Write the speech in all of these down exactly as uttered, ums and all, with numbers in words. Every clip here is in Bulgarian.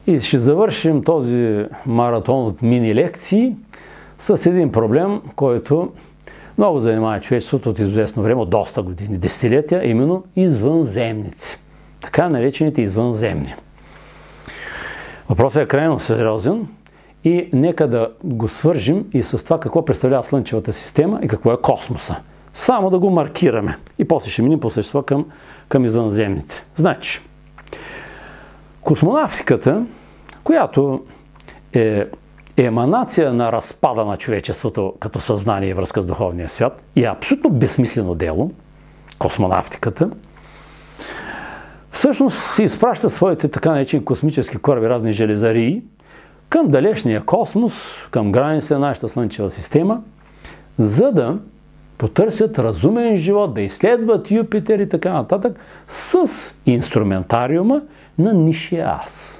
И ще завършим този маратон от мини лекции с един проблем, който много занимава човечеството от известно време, от доста години, десетилетия, именно извънземните. Така наречените извънземни. Въпросът е крайно сериозен и нека да го свържим и с това какво представлява Слънчевата система и какво е космоса. Само да го маркираме и после ще минем по същество към, към извънземните. Значи, космонавтиката, която е еманация на разпада на човечеството като съзнание и връзка с духовния свят и е абсолютно безсмислено дело, космонавтиката, всъщност се изпраща своите така наречени космически кораби, разни железарии, към далечния космос, към границите на нашата Слънчева система, за да потърсят разумен живот, да изследват Юпитер и така нататък, с инструментариума на нисшия аз.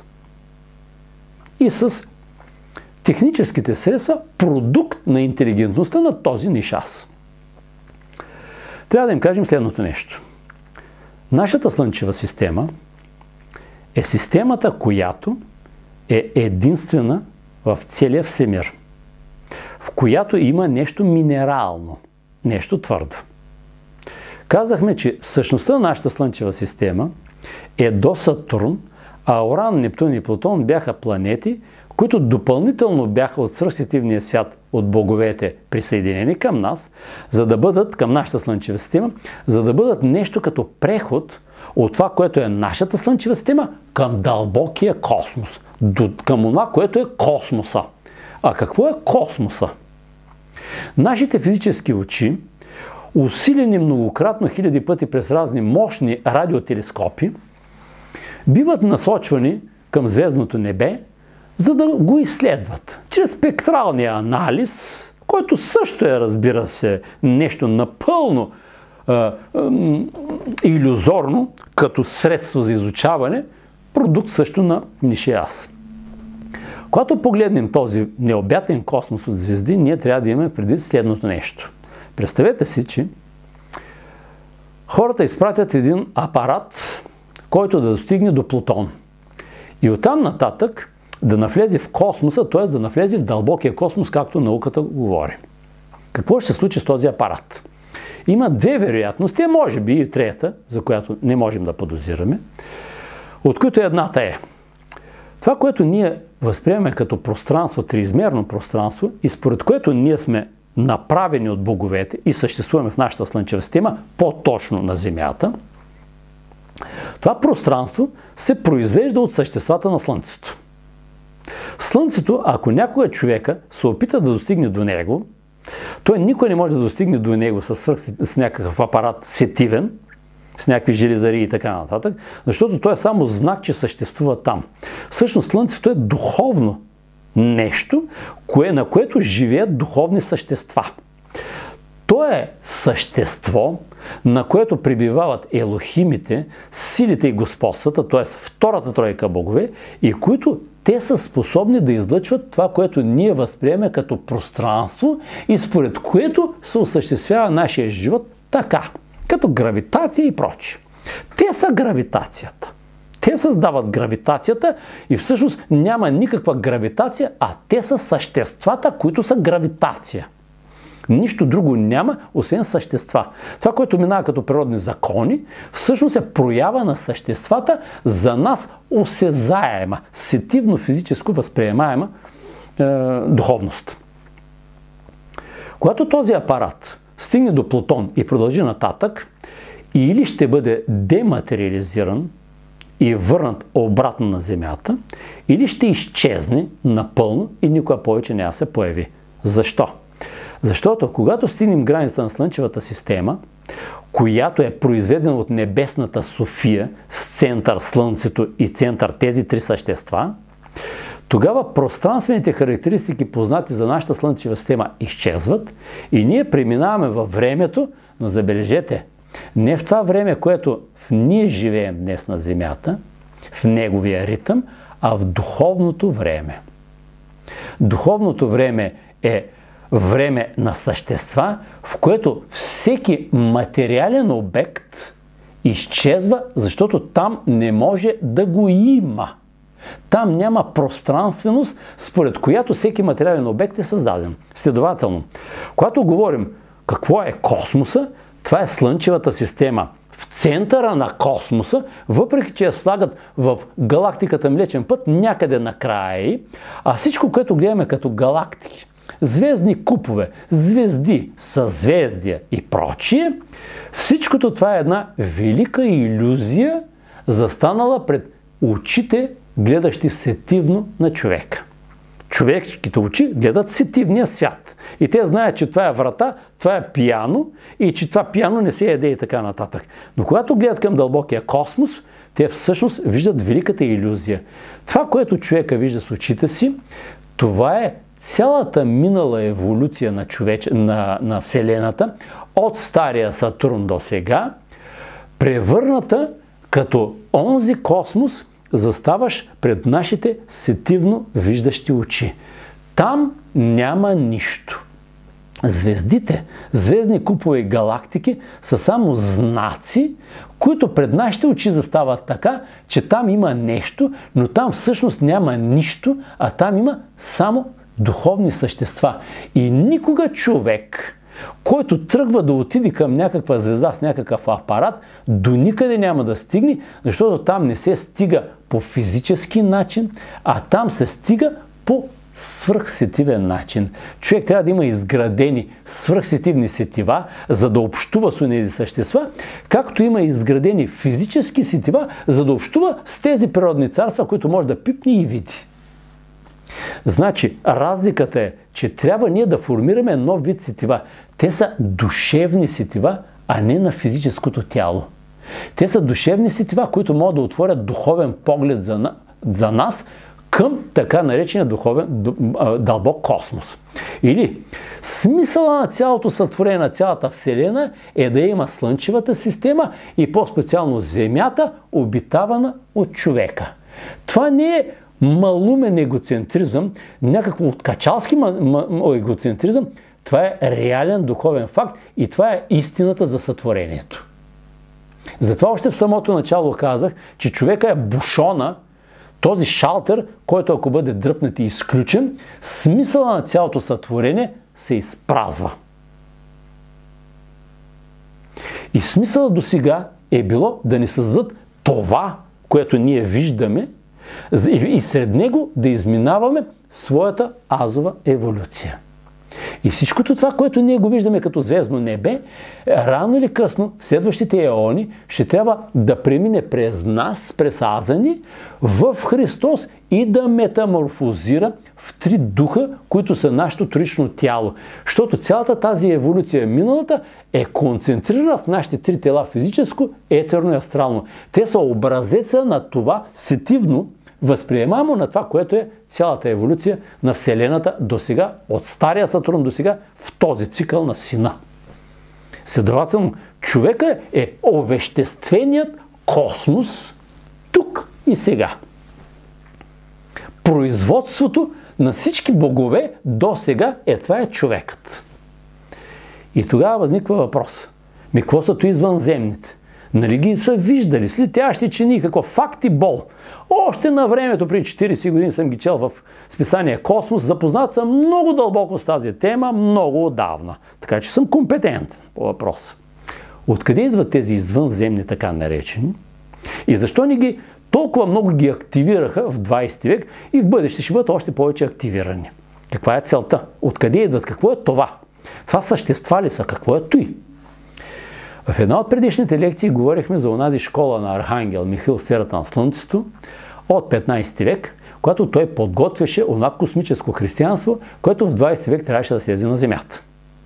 И с техническите средства, продукт на интелигентността на този нисш аз. Трябва да им кажем следното нещо. Нашата Слънчева система е системата, която е единствена в целия Всемир, в която има нещо минерално, нещо твърдо. Казахме, че същността на нашата Слънчева система е до Сатурн, а Уран, Нептун и Плутон бяха планети, които допълнително бяха от свръхсетивния свят от боговете присъединени към нас, за да бъдат, към нашата Слънчева система, за да бъдат нещо като преход от това, което е нашата Слънчева система, към дълбокия космос, към това, което е космоса. А какво е космоса? Нашите физически очи, усилени многократно хиляди пъти през разни мощни радиотелескопи, биват насочвани към звездното небе, за да го изследват. Чрез спектралния анализ, който също е, разбира се, нещо напълно е, е, илюзорно, като средство за изучаване, продукт също на нисшия аз. Когато погледнем този необятен космос от звезди, ние трябва да имаме предвид следното нещо. Представете си, че хората изпратят един апарат, който да достигне до Плутон. И оттам нататък да навлезе в космоса, т.е. да навлезе в дълбокия космос, както науката говори. Какво ще се случи с този апарат? Има две вероятности, а може би и трета, за която не можем да подозираме, от които едната е това, което ние възприемаме като пространство, триизмерно пространство и според което ние сме направени от боговете и съществуваме в нашата Слънчева система, по-точно на Земята. Това пространство се произвежда от съществата на Слънцето. Слънцето, ако някога човека се опита да достигне до него, той никой не може да достигне до него с, свърх, с някакъв апарат сетивен, с някакви железари и така нататък, защото той е само знак, че съществува там. Всъщност Слънцето е духовно нещо, кое, на което живеят духовни същества. То е същество, на което пребивават елохимите, силите и господствата, т.е. втората тройка богове, и които те са способни да излъчват това, което ние възприемаме като пространство и според което се осъществява нашия живот така, като гравитация и прочие. Те са гравитацията. Те създават гравитацията и всъщност няма никаква гравитация, а те са съществата, които са гравитация. Нищо друго няма, освен същества. Това, което минава като природни закони, всъщност е проява на съществата за нас осезаема, сетивно физическо възприемаема е, духовност. Когато този апарат стигне до Плутон и продължи нататък, или ще бъде дематериализиран и върнат обратно на Земята, или ще изчезне напълно и никога повече няма се появи. Защо? Защото когато стигнем границата на Слънчевата система, която е произведена от небесната София с център Слънцето и център тези три същества, тогава пространствените характеристики, познати за нашата Слънчева система, изчезват и ние преминаваме във времето, но забележете, не в това време, което в ние живеем днес на Земята, в неговия ритъм, а в духовното време. Духовното време е време на същества, в което всеки материален обект изчезва, защото там не може да го има. Там няма пространственост, според която всеки материален обект е създаден. Следователно, когато говорим какво е космоса, това е Слънчевата система. В центъра на космоса, въпреки че я слагат в галактиката Млечен път, някъде накрая, а всичко, което гледаме като галактики, звездни купове, звезди, съзвездия и прочие, всичкото това е една велика илюзия, застанала пред очите, гледащи сетивно на човека. Човешките очи гледат сетивния свят. И те знаят, че това е врата, това е пиано и че това пиано не се яде и така нататък. Но когато гледат към дълбокия космос, те всъщност виждат великата илюзия. Това, което човека вижда с очите си, това е цялата минала еволюция на, човеч... на, на Вселената от стария Сатурн до сега, превърната като онзи космос, заставаш пред нашите сетивно виждащи очи. Там няма нищо. Звездите, звездни купове и галактики са само знаци, които пред нашите очи застават така, че там има нещо, но там всъщност няма нищо, а там има само духовни същества. И никога човек, който тръгва да отиде към някаква звезда с някакъв апарат, до никъде няма да стигне, защото там не се стига по физически начин, а там се стига по свръхсетивен начин. Човек трябва да има изградени свръхсетивни сетива, за да общува с тези същества, както има изградени физически сетива, за да общува с тези природни царства, които може да пипне и види. Значи, разликата е, че трябва ние да формираме нов вид сетива. Те са душевни сетива, а не на физическото тяло. Те са душевни сетива, които могат да отворят духовен поглед за, на, за нас към така наречения духовен дълбок космос. Или смисъла на цялото сътворение на цялата Вселена е да има Слънчевата система и по-специално Земята, обитавана от човека. Това не е малумен егоцентризъм, някакво откачалски егоцентризъм, това е реален духовен факт и това е истината за сътворението. Затова още в самото начало казах, че човека е бушона, този шалтер, който ако бъде дръпнат и изключен, смисъла на цялото сътворение се изпразва. И смисълът до сега е било да ни създадат това, което ние виждаме, и сред него да изминаваме своята азова еволюция. И всичкото това, което ние го виждаме като звездно небе, рано или късно, в следващите еони, ще трябва да премине през нас, през азани, в Христос и да метаморфозира в три духа, които са нашето трично тяло. Защото цялата тази еволюция, миналата, е концентрирана в нашите три тела: физическо, етерно и астрално. Те са образеца на това сетивно, възприемаемо на това, което е цялата еволюция на Вселената до сега, от стария Сатурн до сега, в този цикъл на Сина. Следователно, човека е овещественият космос тук и сега. Производството на всички богове до сега е това е човекът. И тогава възниква въпрос. Ми, какво са то извънземните? Нали ги са виждали, слетящи чини, какво? Факт и бол. Още на времето, преди четирийсет години съм ги чел в списание Космос, запознат съм много дълбоко с тази тема, много отдавна. Така че съм компетентен по въпроса. Откъде идват тези извънземни, така наречени? И защо ни ги толкова много ги активираха в двайсети век и в бъдеще ще бъдат още повече активирани? Каква е целта? Откъде идват? Какво е това? Това същества ли са? Какво е той? В една от предишните лекции говорихме за онази школа на Архангел Михаил в сферата на Слънцето от петнайсети век, когато той подготвяше онова космическо християнство, което в двайсети век трябваше да слезе на Земята.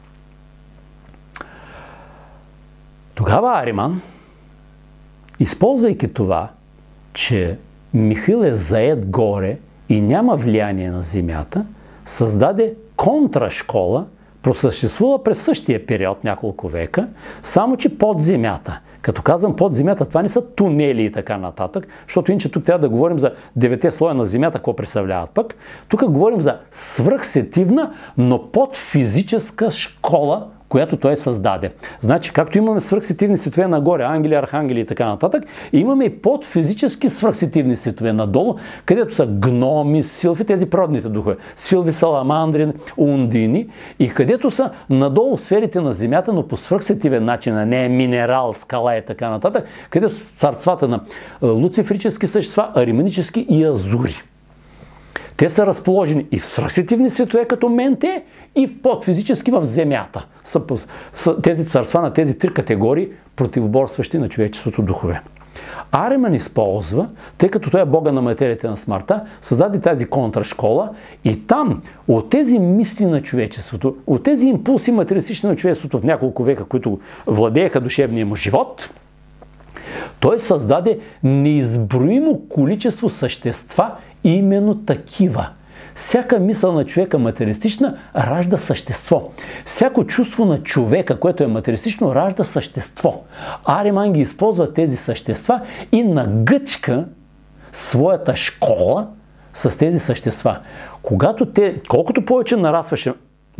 Тогава Ариман, използвайки това, че Михаил е заед горе и няма влияние на Земята, създаде контрашкола, просъществува през същия период, няколко века, само че под земята. Като казвам под земята, това не са тунели и така нататък, защото иначе тук трябва да говорим за девете слоя на земята, какво представляват пък. Тук говорим за свръхсетивна, но подфизическа школа, която той създаде. Значи, както имаме свръхсетивни светове нагоре, ангели, архангели и така нататък, имаме и подфизически свръхсетивни светове надолу, където са гноми, силфи, тези природните духове, силви, саламандри, ундини, и където са надолу в сферите на Земята, но по свръхсетивен начин, а не минерал, скала и така нататък, където са царствата на луцифрически същества, ариманически и азури. Те са разположени и в свръхсетивни светове като менте, и в подфизически в Земята. Са, са тези царства на тези три категории, противоборстващи на човечеството духове. Ариман използва, тъй като той е бога на материята на смъртта, създаде тази контрашкола и там от тези мисли на човечеството, от тези импулси материалистични на човечеството в няколко века, които владееха душевния му живот, той създаде неизброимо количество същества, именно такива. Всяка мисъл на човека материалистична ражда същество. Всяко чувство на човека, което е материалистично, ражда същество. Ариман ги използва тези същества и нагъчка своята школа с тези същества. Когато те, колкото повече нарастваше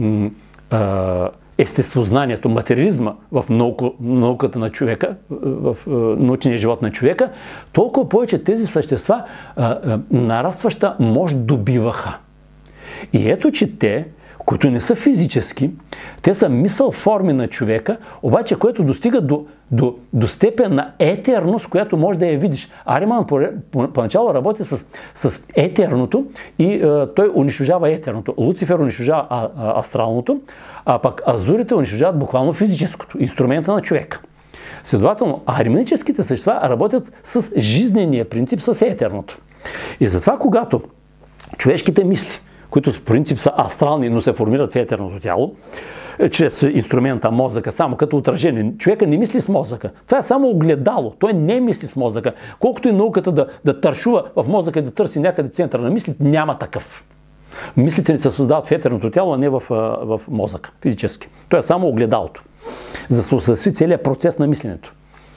естествознанието, материализма в наука, науката на човека, в научния живот на човека, толкова повече тези същества а, а, нарастваща мощ добиваха. И ето, че те, които не са физически, те са мисъл форми на човека, обаче което достига до, до, до степен на етерност, която може да я видиш. Ариман поначало по, по работи с, с етерното и а, той унищожава етерното. Луцифер унищожава а, а, астралното, а пък азурите унищожават буквално физическото, инструмента на човека. Следователно, ариманическите същества работят с жизнения принцип, с етерното. И затова, когато човешките мисли, които в принцип са астрални, но се формират в етерното тяло, чрез инструмента мозъка, само като отражение. Човека не мисли с мозъка. Това е само огледало. Той не мисли с мозъка. Колкото и науката да, да тършува в мозъка и да търси някъде центъра на мислите, няма такъв. Мислите ни се създават в етерното тяло, а не в, в мозъка, физически. То е само огледалото, за да се осъществи целият процес на мисленето.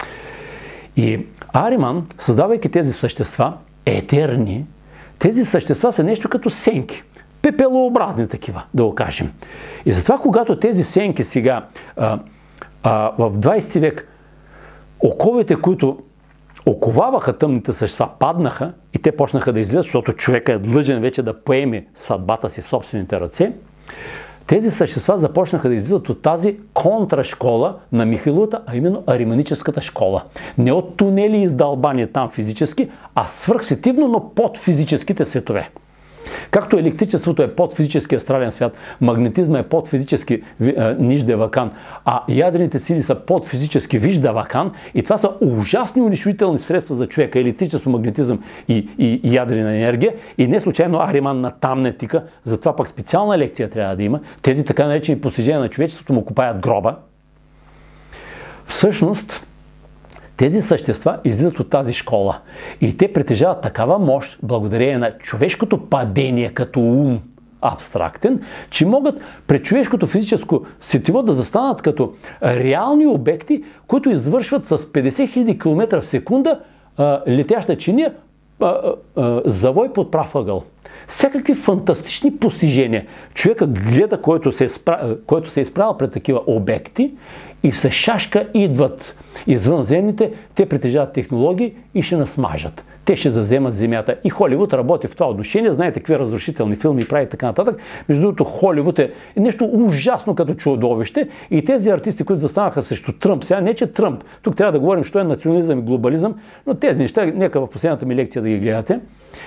И Ариман, създавайки тези същества, етерни, тези същества са нещо като сенки. Пепелообразни такива, да го кажем. И затова, когато тези сенки сега а, а, в двайсети век, оковите, които оковаваха тъмните същества, паднаха и те почнаха да излизат, защото човека е длъжен вече да поеме съдбата си в собствените ръце, тези същества започнаха да излизат от тази контрашкола на Михайловата, а именно ариманическата школа. Не от тунели издълбани там физически, а свръхсетивно, но под физическите светове. Както електричеството е под физически астрален свят, магнетизма е под физически ниждевакан, а ядрените сили са под физически виждавакан, и това са ужасни унищожителни средства за човека, електричество, магнетизъм и, и, и ядрена енергия, и не случайно Ариман на там не тика, затова пък специална лекция трябва да има. Тези така наречени постижения на човечеството му копаят гроба. Всъщност, тези същества излизат от тази школа и те притежават такава мощ, благодарение на човешкото падение като ум абстрактен, че могат пред човешкото физическо сетиво да застанат като реални обекти, които извършват с петдесет хиляди километра в секунда а, летяща чиния, а, а, а, завой под прав ъгъл. Всякакви фантастични постижения. Човека гледа, който се, е спра... който се е изправил пред такива обекти, и с шашка идват извънземните, те притежават технологии и ще насмажат. Те ще завземат земята. И Холивуд работи в това отношение. Знаете какви разрушителни филми прави и така нататък. Между другото, Холивуд е нещо ужасно като чудовище. И тези артисти, които застанаха срещу Тръмп, сега не че Тръмп, тук трябва да говорим, що е национализъм и глобализъм, но тези неща, нека в последната ми лекция да ги гледате,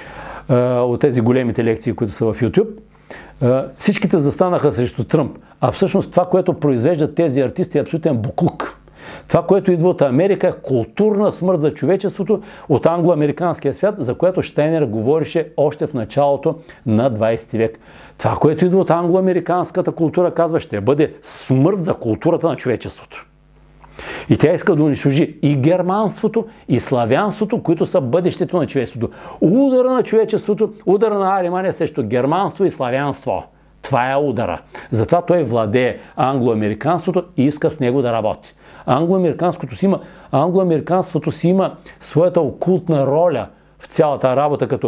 от тези големите лекции, които са в YouTube. Всичките застанаха срещу Тръмп, а всъщност това, което произвеждат тези артисти, е абсолютен буклук. Това, което идва от Америка, е културна смърт за човечеството от англо-американския свят, за което Щайнер говореше още в началото на двайсети век. Това, което идва от англо-американската култура, казва, ще бъде смърт за културата на човечеството. И тя иска да унищожи и германството, и славянството, които са бъдещето на човечеството. Удара на човечеството, удара на Ариман е срещу германство и славянство. Това е удара. Затова той владее англо-американството и иска с него да работи. Англо-американството си има, англо-американството си има своята окултна роля в цялата работа, като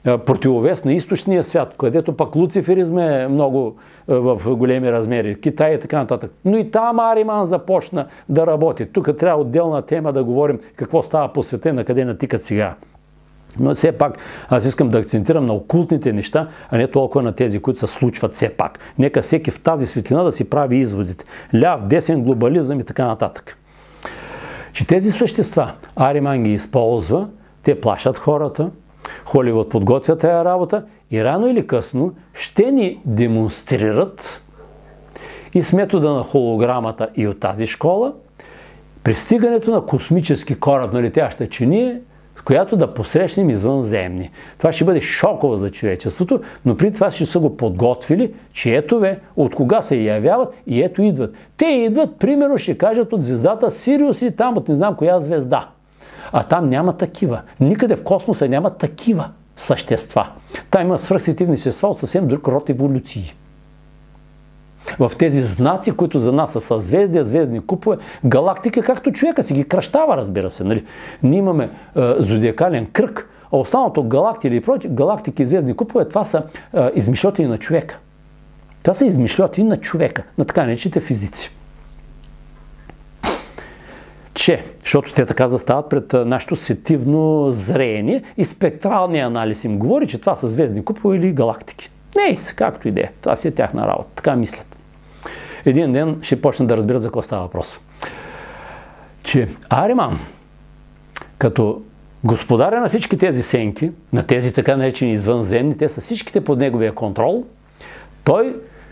противовес на източния свят, където пък луциферизма е много в големи размери, Китай и така нататък. Но и там Ариман започна да работи. Тук трябва отделна тема да говорим какво става по света и на къде натикат сега. Но все пак аз искам да акцентирам на окултните неща, а не толкова на тези, които се случват все пак. Нека всеки в тази светлина да си прави изводите. Ляв, десен, глобализъм и така нататък. Че тези същества Ариман ги използва, те плашат хората, Холивуд подготвя тая работа и рано или късно ще ни демонстрират и с метода на холограмата и от тази школа пристигането на космически кораб на летяща чиния, с която да посрещнем извънземни. Това ще бъде шоково за човечеството, но при това ще са го подготвили, че ето бе, от кога се явяват и ето идват. Те идват, примерно ще кажат от звездата Сириус или там от не знам коя звезда. А там няма такива. Никъде в космоса няма такива същества. Там има свръхсетивни вещества от съвсем друг род еволюции. В тези знаци, които за нас са съзвездия, звездни купове, галактики, както човека си ги кръщава, разбира се. Нали? Ние имаме е, зодиакален кръг, а останалото галактики или прочие, галактики и звездни купове, това са е, измишльотини на човека. Това са измишльотини на човека, на така наречените физици. Че, защото те така застават пред нашето сетивно зрение и спектралния анализ им говори, че това са звездни купове или галактики. Не, както и да е. Това си е тяхна работа. Така мислят. Един ден ще почнат да разбират за какво става въпрос. Че Ариман, като господаря на всички тези сенки, на тези така наречени извънземни, те са всичките под неговия контрол, той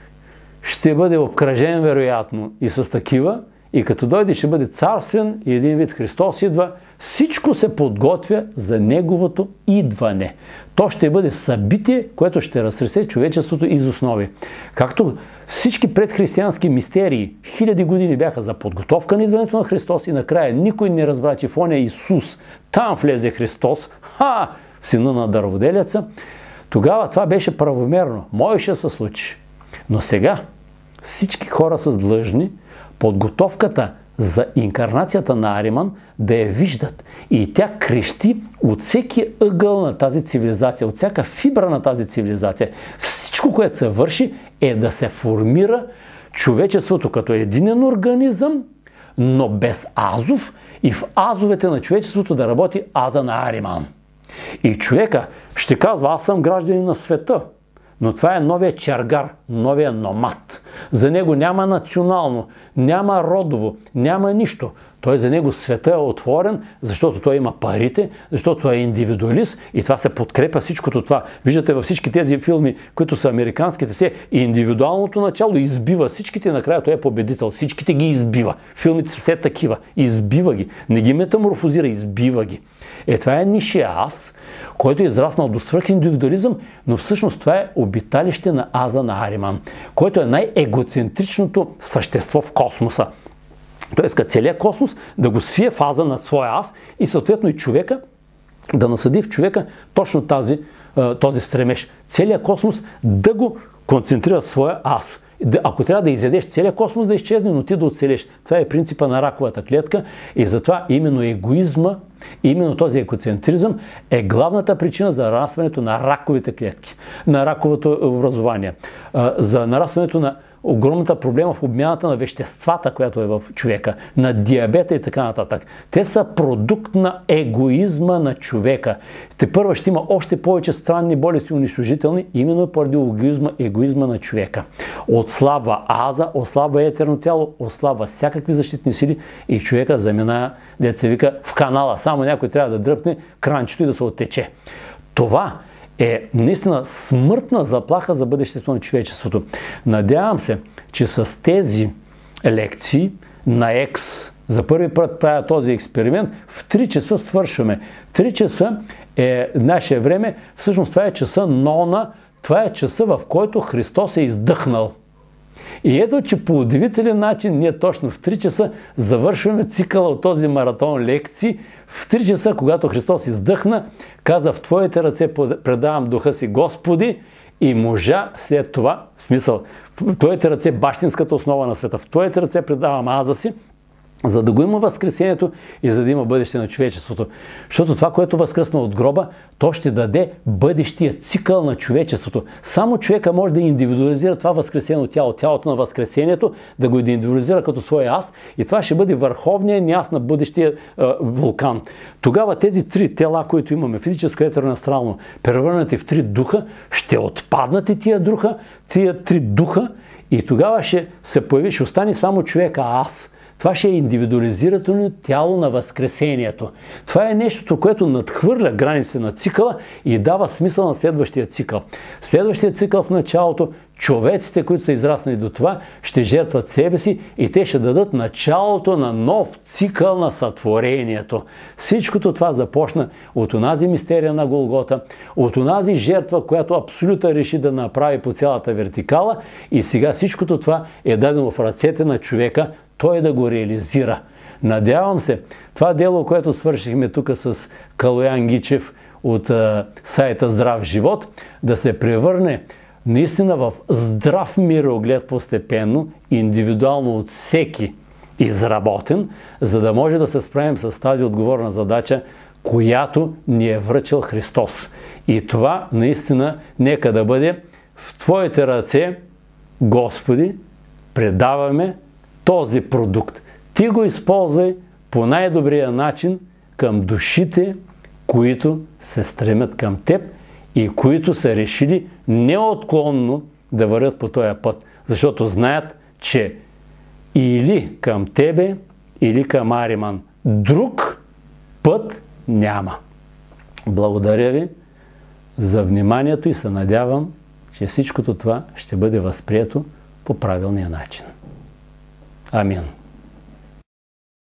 ще бъде обкръжен вероятно и с такива, и като дойде ще бъде царствен и един вид Христос идва, всичко се подготвя за неговото идване. То ще бъде събитие, което ще разтресе човечеството из основи. Както всички предхристиянски мистерии хиляди години бяха за подготовка на идването на Христос и накрая никой не разбра, че в оня Исус, там влезе Христос, ха, в сина на дърводелеца, тогава това беше правомерно. Можеше се случи. Но сега всички хора са длъжни подготовката за инкарнацията на Ариман да я виждат. И тя крещи от всеки ъгъл на тази цивилизация, от всяка фибра на тази цивилизация. Всичко, което се върши, е да се формира човечеството като единен организъм, но без азов и в азовете на човечеството да работи аза на Ариман. И човека ще казва, аз съм гражданин на света. Но това е новия чергар, новия номад. За него няма национално, няма родово, няма нищо. Той за него света е отворен, защото той има парите, защото той е индивидуалист и това се подкрепя всичкото това. Виждате във всички тези филми, които са американските, все индивидуалното начало избива всичките, накрая той е победител. Всичките ги избива. Филмите са все такива. Избива ги. Не ги метаморфозира, избива ги. Е, това е нишия аз, който е израснал до свръхиндивидуализъм, но всъщност това е обиталище на аза на Ариман, който е най-егоцентричното същество в космоса. Той иска целият космос да го свие в аза на своя аз и съответно и човека да насъди в човека точно тази, този стремеж. Целият космос да го концентрира в своя аз. Ако трябва да изядеш целият космос да изчезне, но ти да оцелеш. Това е принципа на раковата клетка и затова именно егоизма, именно този егоцентризъм е главната причина за нарастването на раковите клетки, на раковото образование, за нарастването на огромната проблема в обмяната на веществата, която е в човека, на диабета и така нататък. Те са продукт на егоизма на човека. Тепърва ще има още повече странни болести унищожителни, именно поради егоизма, егоизма на човека. Отслабва аза, отслабва етерно тяло, отслабва всякакви защитни сили и човека замина, деца вика, в канала. Само някой трябва да дръпне кранчето и да се оттече. Това е наистина смъртна заплаха за бъдещето на човечеството. Надявам се, че с тези лекции на Екс за първи път правя този експеримент. В три часа свършваме. три часа е наше време. Всъщност това е часа нона. Това е часа, в който Христос е издъхнал. И ето, че по удивителен начин ние точно в три часа завършваме цикъла от този маратон лекции. В три часа, когато Христос издъхна, каза: в Твоите ръце предавам духа си, Господи, и можа след това, в смисъл, в Твоите ръце бащинската основа на света, в Твоите ръце предавам аза си, За да го има възкресението и за да има бъдеще на човечеството. Защото това, което възкръсна от гроба, то ще даде бъдещия цикъл на човечеството. Само човека може да индивидуализира това възкресено тяло, тялото на възкресението, да го индивидуализира като своя аз, и това ще бъде върховният ни аз на бъдещия е, вулкан. Тогава тези три тела, които имаме, физическо, етерно, астрално, превърнати в три духа, ще отпаднат и тия духа, тия три духа, и тогава ще се появи, ще остане само човека аз. Това ще е индивидуализирано тяло на възкресението. Това е нещото, което надхвърля границите на цикъла и дава смисъл на следващия цикъл. Следващия цикъл в началото, човеците, които са израснали до това, ще жертват себе си и те ще дадат началото на нов цикъл на сътворението. Всичкото това започна от онази мистерия на Голгота, от онази жертва, която Абсолюта реши да направи по цялата вертикала, и сега всичкото това е дадено в ръцете на човека, той да го реализира. Надявам се, това дело, което свършихме тук с Калоян Гичев от а, сайта Здрав живот, да се превърне наистина в здрав мироглед постепенно, индивидуално от всеки изработен, за да може да се справим с тази отговорна задача, която ни е връчил Христос. И това наистина нека да бъде в Твоите ръце, Господи, предаваме този продукт. Ти го използвай по най-добрия начин към душите, които се стремят към Теб и които са решили неотклонно да вървят по този път, защото знаят, че или към Тебе, или към Ариман. Друг път няма. Благодаря Ви за вниманието и се надявам, че всичкото това ще бъде възприето по правилния начин. Амин.